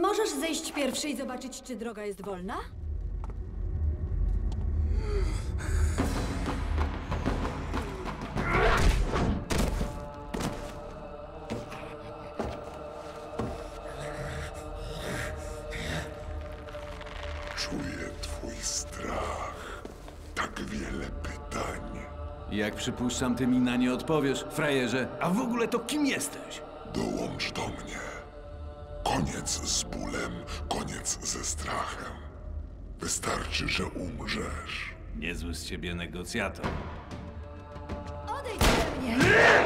możesz zejść pierwszy i zobaczyć, czy droga jest wolna? Czuję twój strach. Tak wiele pytań. Jak przypuszczam, ty mi na nie odpowiesz, frajerze. A w ogóle to kim jesteś? Dołącz do mnie. Koniec z bólem, koniec ze strachem. Wystarczy, że umrzesz. Niezły z ciebie negocjator. Odejdź ode mnie!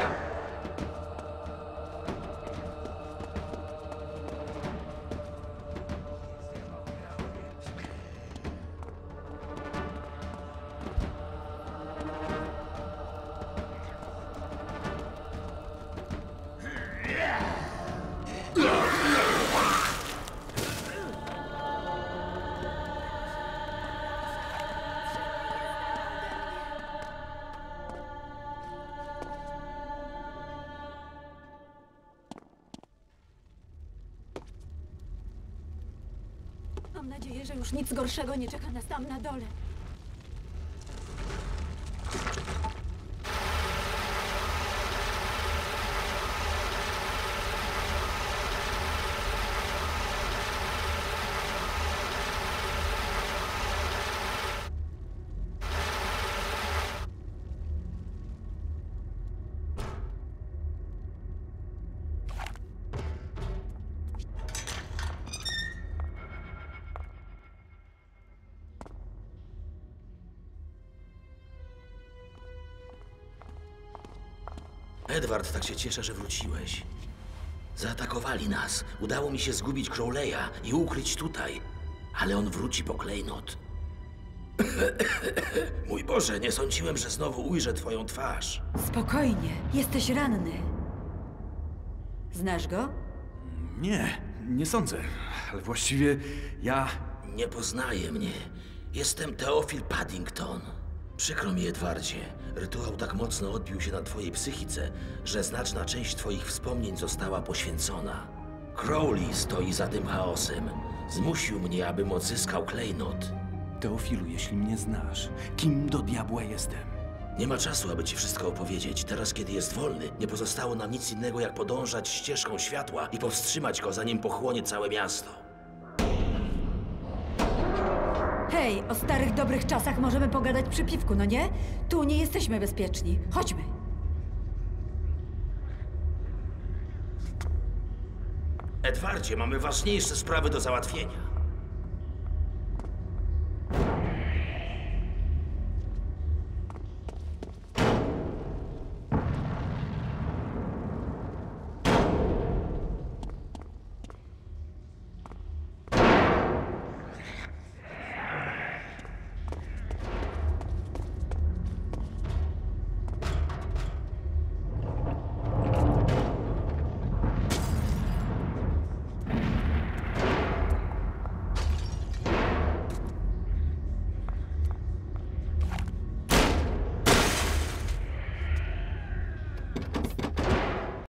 Mam nadzieję, że już nic gorszego nie czeka nas tam na dole. Edward, tak się cieszę, że wróciłeś. Zaatakowali nas. Udało mi się zgubić Crowley'a i ukryć tutaj. Ale on wróci po klejnot. Mój Boże, nie sądziłem, że znowu ujrzę twoją twarz. Spokojnie, jesteś ranny. Znasz go? Nie sądzę. Ale właściwie ja... Nie poznaje mnie. Jestem Theophil Paddington. Przykro mi, Edwardzie. Rytuał tak mocno odbił się na twojej psychice, że znaczna część twoich wspomnień została poświęcona. Crowley stoi za tym chaosem. Zmusił mnie, abym odzyskał klejnot. Teofilu, jeśli mnie znasz, kim do diabła jestem? Nie ma czasu, aby ci wszystko opowiedzieć. Teraz, kiedy jest wolny, nie pozostało nam nic innego, jak podążać ścieżką światła i powstrzymać go, zanim pochłonie całe miasto. Hej, o starych, dobrych czasach możemy pogadać przy piwku, no nie? Tu nie jesteśmy bezpieczni. Chodźmy. Edwardzie, mamy ważniejsze sprawy do załatwienia.